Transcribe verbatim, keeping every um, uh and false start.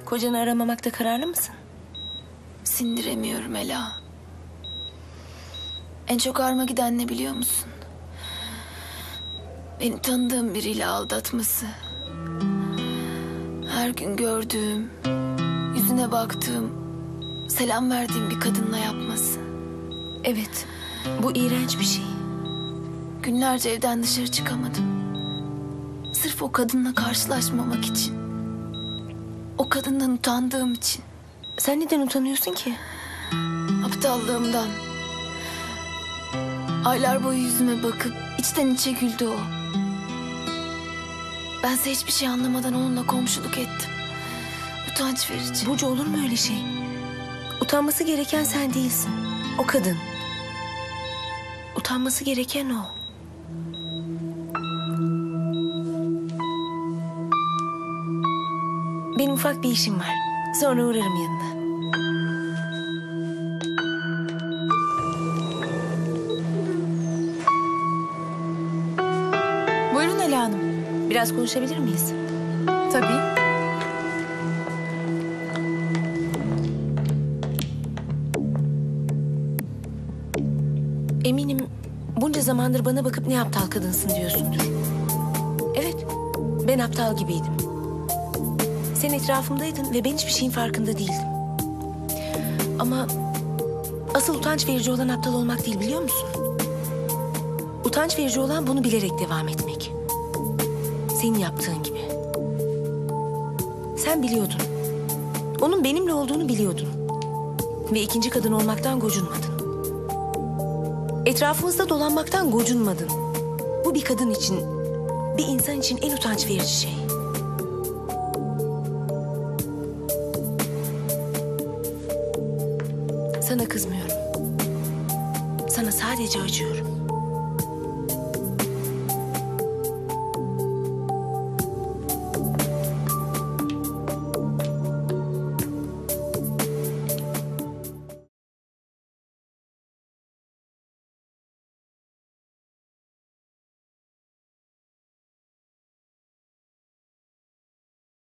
Kocanı aramamakta kararlı mısın? Sindiremiyorum Ela. En çok ağrıma giden ne biliyor musun? Beni tanıdığım biriyle aldatması. Her gün gördüğüm, yüzüne baktığım, selam verdiğim bir kadınla yapması. Evet, bu iğrenç bir şey. Günlerce evden dışarı çıkamadım. Sırf o kadınla karşılaşmamak için. O kadından utandığım için. Sen neden utanıyorsun ki? Aptallığımdan. Aylar boyu yüzüme bakıp içten içe güldü o. Bense hiçbir şey anlamadan onunla komşuluk ettim. Utanç verici. Burcu, olur mu öyle şey? Utanması gereken sen değilsin. O kadın. Utanması gereken o. Benim ufak bir işim var. Sonra uğrarım yanına. Buyurun Ela Hanım. Biraz konuşabilir miyiz? Tabii. Eminim bunca zamandır bana bakıp ne aptal kadınsın diyorsundur. Evet, ben aptal gibiydim. Sen etrafımdaydın ve ben hiçbir şeyin farkında değildim. Ama asıl utanç verici olan aptal olmak değil, biliyor musun? Utanç verici olan bunu bilerek devam etmek. Senin yaptığın gibi. Sen biliyordun. Onun benimle olduğunu biliyordun. Ve ikinci kadın olmaktan gocunmadın. Etrafımızda dolanmaktan gocunmadın. Bu bir kadın için, bir insan için en utanç verici şey. Sana kızmıyorum. Sana sadece acıyorum.